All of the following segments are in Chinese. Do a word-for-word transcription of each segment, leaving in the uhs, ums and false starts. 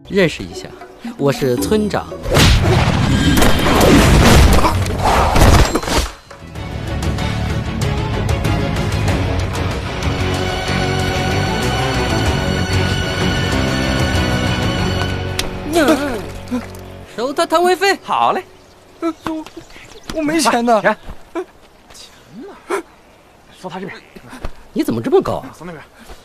认识一下，我是村长。收他摊位费。 好嘞。 我我没钱呢。 钱。钱呢？说他这边。 你怎么这么高啊？ 从那边。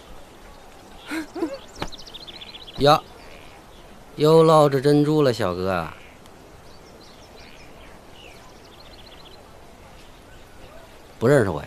呀，又捞着珍珠了，小哥。不认识我呀？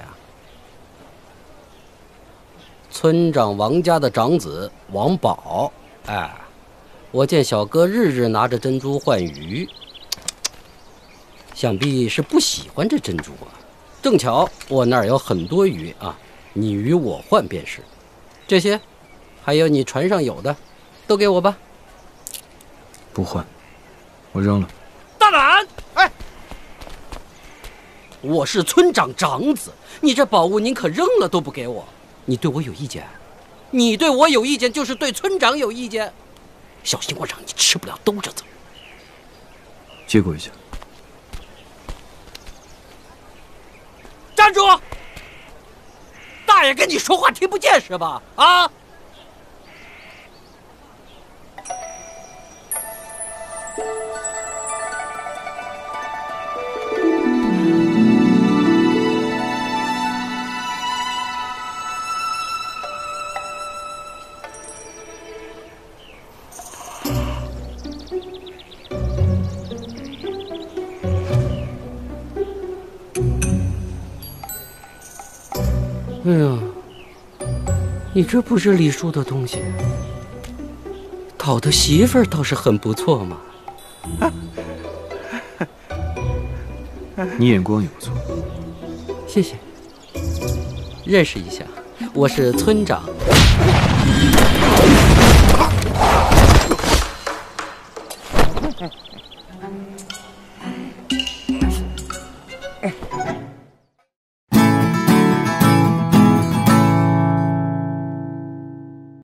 村长王家的长子王宝。哎，我见小哥日日拿着珍珠换鱼，想必是不喜欢这珍珠啊。正巧我那儿有很多鱼啊，你与我换便是。这些，还有你船上有的。都给我吧！ 不换，我扔了。 大胆！哎，我是村长长子，你这宝物您可扔了都不给我，你对我有意见？你对我有意见，就是对村长有意见。小心我让你吃不了兜着走。 借过一下。 站住！大爷跟你说话听不见是吧？啊！哎呀，你这不是李叔的东西，讨的媳妇儿倒是很不错嘛。 你眼光也不错， 谢谢。认识一下，我是村长。